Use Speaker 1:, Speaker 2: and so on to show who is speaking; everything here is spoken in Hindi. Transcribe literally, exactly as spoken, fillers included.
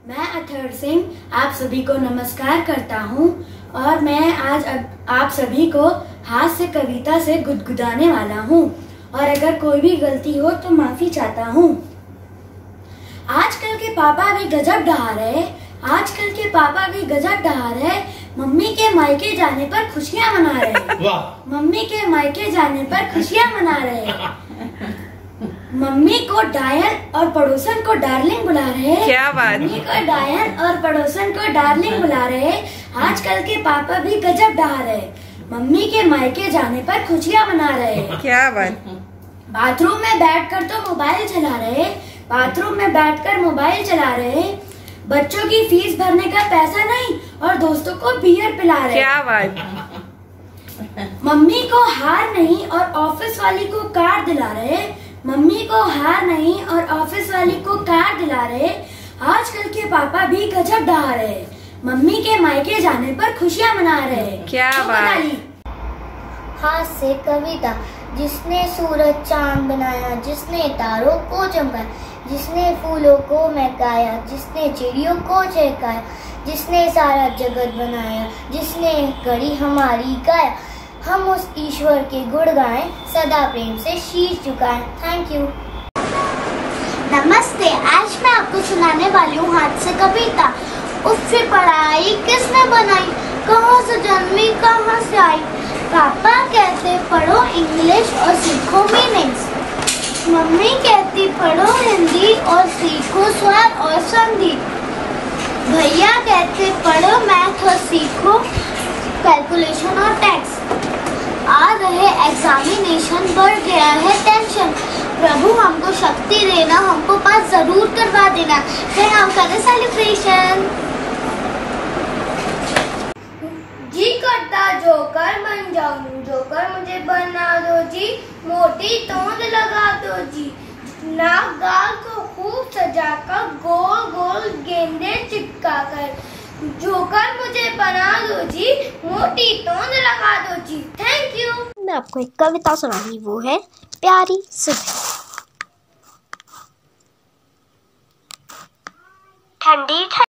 Speaker 1: मैं अथर्व सिंह आप सभी को नमस्कार करता हूं और मैं आज आप सभी को हास्य कविता से गुदगुदाने वाला हूं और अगर कोई भी गलती हो तो माफी चाहता हूं। आजकल के पापा भी गजब डहा रहे आजकल के पापा भी गजब डहा रहे मम्मी के मायके जाने पर खुशियां मना रहे मम्मी के मायके जाने पर खुशियां मना रहे मम्मी को डायन और पड़ोसन को डार्लिंग बुला रहे
Speaker 2: क्या बात।
Speaker 1: मम्मी को डायन और पड़ोसन को डार्लिंग बुला रहे आजकल के पापा भी गजब डहा रहे मम्मी के मायके जाने पर खुशियां मना रहे
Speaker 2: क्या बात।
Speaker 1: बाथरूम में बैठकर तो मोबाइल चला रहे बाथरूम में बैठकर मोबाइल चला रहे बच्चों की फीस भरने का पैसा नहीं और दोस्तों को बियर पिला रहे
Speaker 2: क्या बात।
Speaker 1: मम्मी को हार नहीं और ऑफिस वाली को कार दिला रहे मम्मी को हार नहीं और ऑफिस वाली को कार दिला रहे आजकल के पापा भी गजब डहा रहे मम्मी के मायके जाने पर खुशियां मना रहे
Speaker 2: क्या बात।
Speaker 3: हास्य कविता। जिसने सूरज चांद बनाया जिसने तारों को चमकाया जिसने फूलों को महकाया जिसने चिड़ियों को चहकाया जिसने सारा जगत बनाया जिसने घड़ी हमारी गाया हम उस ईश्वर के गुण गाएं सदा प्रेम से शीश झुकाएं। Thank you. नमस्ते, आज मैं आपको सुनाने वाली हूँ हास्य कविता। उससे पढ़ाई किसने बनाई कहाँ से जन्मी कहाँ से आई पापा कहते पढ़ो इंग्लिश और सीखो मीनिंग्स मम्मी कहती पढ़ो हिंदी और सीखो स्वर और संधि भैया कहते पढ़ो मैथ और सीखो कैलकुलेशन और टैक्स आ रहे एग्जामिनेशन बढ़ गया है टेंशन प्रभु हमको शक्ति देना हमको पास जरूर करवा देना फिर हम करें सेलिब्रेशन। जी करता जोकर बन जाऊं जोकर मुझे बना दो जी मोटी तोंद लगा दो जी नाक गाल को खूब सजाकर गोल गोल गेंदे चिपका कर जोकर मुझे बना दो जी मोटी तोंद लगा दो जी। Thank you.
Speaker 4: मैं आपको एक कविता सुनाऊंगी वो है प्यारी सुबह। ठंडी